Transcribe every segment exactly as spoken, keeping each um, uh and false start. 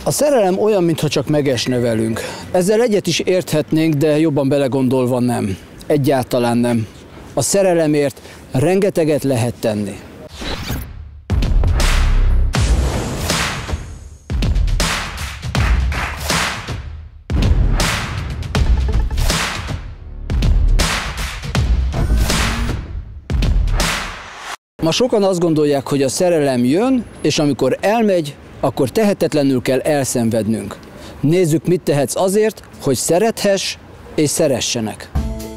A szerelem olyan, mintha csak megesne velünk. Ezzel egyet is érthetnénk, de jobban belegondolva nem. Egyáltalán nem. A szerelemért rengeteget lehet tenni. Ma sokan azt gondolják, hogy a szerelem jön, és amikor elmegy, akkor tehetetlenül kell elszenvednünk. Nézzük, mit tehetsz azért, hogy szerethess és szeressenek.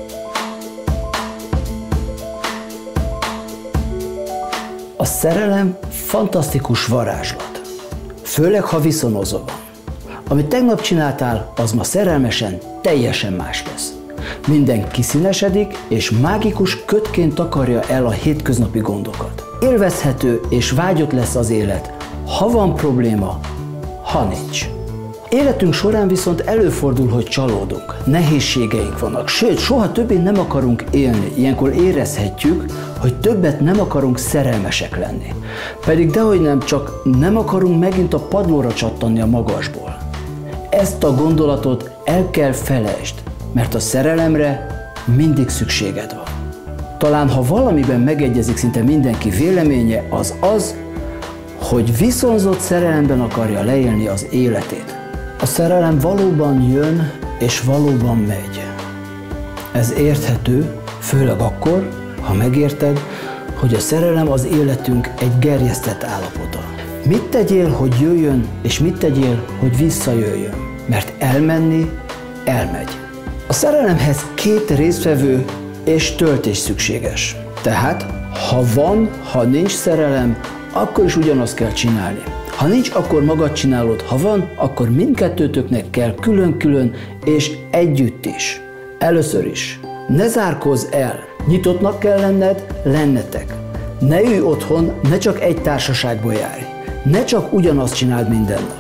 A szerelem fantasztikus varázslat. Főleg, ha viszonozol. Amit tegnap csináltál, az ma szerelmesen teljesen más lesz. Minden kiszínesedik, és mágikus kötként takarja el a hétköznapi gondokat. Élvezhető és vágyott lesz az élet, ha van probléma, ha nincs. Életünk során viszont előfordul, hogy csalódunk, nehézségeink vannak, sőt, soha többé nem akarunk élni. Ilyenkor érezhetjük, hogy többet nem akarunk szerelmesek lenni. Pedig dehogy nem, csak nem akarunk megint a padlóra csattanni a magasból. Ezt a gondolatot el kell felejtsd, mert a szerelemre mindig szükséged van. Talán ha valamiben megegyezik szinte mindenki véleménye, az az, hogy viszonzott szerelemben akarja leélni az életét. A szerelem valóban jön és valóban megy. Ez érthető, főleg akkor, ha megérted, hogy a szerelem az életünk egy gerjesztett állapota. Mit tegyél, hogy jöjjön, és mit tegyél, hogy visszajöjjön? Mert elmenni, elmegy. A szerelemhez két résztvevő és töltés szükséges. Tehát, ha van, ha nincs szerelem, akkor is ugyanazt kell csinálni. Ha nincs, akkor magad csinálod, ha van, akkor mindkettőtöknek kell külön-külön és együtt is. Először is, ne zárkozz el, nyitottnak kell lenned, lennetek. Ne ülj otthon, ne csak egy társaságból járj. Ne csak ugyanazt csináld minden nap.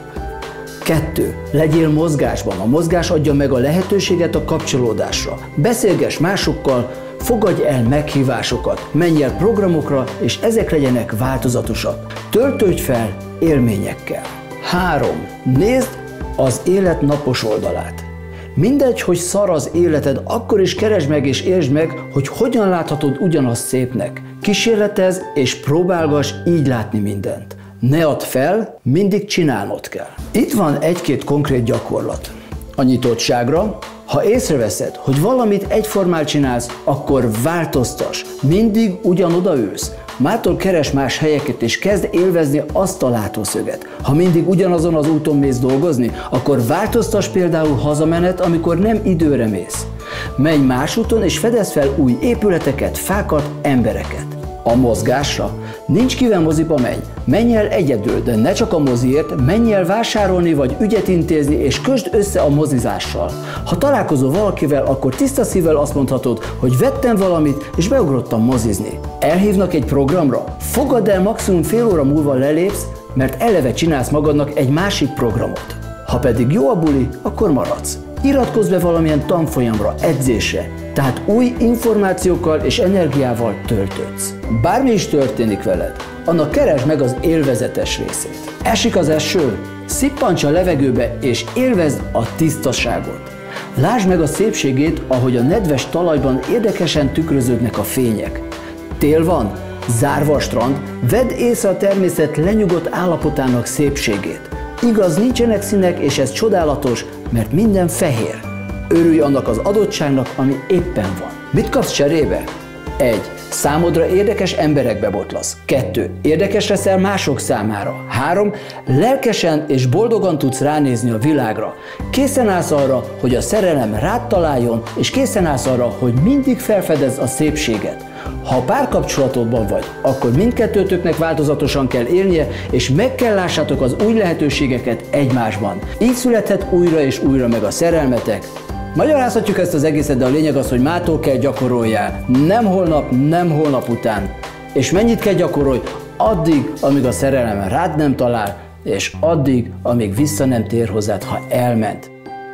Kettő. Legyél mozgásban. A mozgás adja meg a lehetőséget a kapcsolódásra. Beszélgess másokkal, fogadj el meghívásokat, menj el programokra, és ezek legyenek változatosak. Töltődj fel élményekkel. Három. Nézd az élet napos oldalát. Mindegy, hogy szar az életed, akkor is keresd meg és értsd meg, hogy hogyan láthatod ugyanazt szépnek. Kísérletezz és próbálgass így látni mindent. Ne add fel, mindig csinálnod kell. Itt van egy-két konkrét gyakorlat. A nyitottságra, ha észreveszed, hogy valamit egyformán csinálsz, akkor változtass. Mindig ugyanoda ülsz. Mától keres más helyeket és kezd élvezni azt a látószöget. Ha mindig ugyanazon az úton mész dolgozni, akkor változtass például hazamenet, amikor nem időre mész. Menj más úton és fedezz fel új épületeket, fákat, embereket. A mozgásra. Nincs kivel moziba menj. Menj el egyedül, de ne csak a moziért, menj el vásárolni vagy ügyet intézni, és kösd össze a mozizással. Ha találkozol valakivel, akkor tiszta szívvel azt mondhatod, hogy vettem valamit, és beugrottam mozizni. Elhívnak egy programra? Fogadd el, maximum fél óra múlva lelépsz, mert eleve csinálsz magadnak egy másik programot. Ha pedig jó a buli, akkor maradsz. Iratkozz be valamilyen tanfolyamra, edzésre, tehát új információkkal és energiával töltődsz. Bármi is történik veled, annak keresd meg az élvezetes részét. Esik az eső, szippants a levegőbe és élvezd a tisztaságot. Lásd meg a szépségét, ahogy a nedves talajban érdekesen tükröződnek a fények. Tél van, zárva a strand, vedd észre a természet lenyugodt állapotának szépségét. Igaz, nincsenek színek, és ez csodálatos, mert minden fehér. Örülj annak az adottságnak, ami éppen van. Mit kapsz cserébe? egy. Számodra érdekes emberekbe botlasz. kettő. Érdekes leszel mások számára. három. Lelkesen és boldogan tudsz ránézni a világra. Készen állsz arra, hogy a szerelem rád találjon, és készen állsz arra, hogy mindig felfedezz a szépséget. Ha párkapcsolatodban vagy, akkor mindkettőtöknek változatosan kell élnie, és meg kell lássátok az új lehetőségeket egymásban. Így születhet újra és újra meg a szerelmetek. Magyarázhatjuk ezt az egészet, de a lényeg az, hogy mától kell gyakoroljál. Nem holnap, nem holnap után. És mennyit kell gyakorolj? Addig, amíg a szerelem rád nem talál, és addig, amíg vissza nem tér hozzád, ha elment.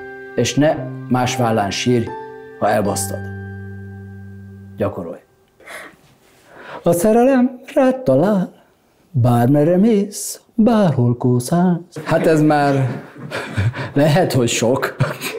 És ne más vállán sírj, ha elbasztad. Gyakorolj. A szerelem rád talál, bármerre mész, bárhol kószálsz. Hát ez már Lehet, hogy sok.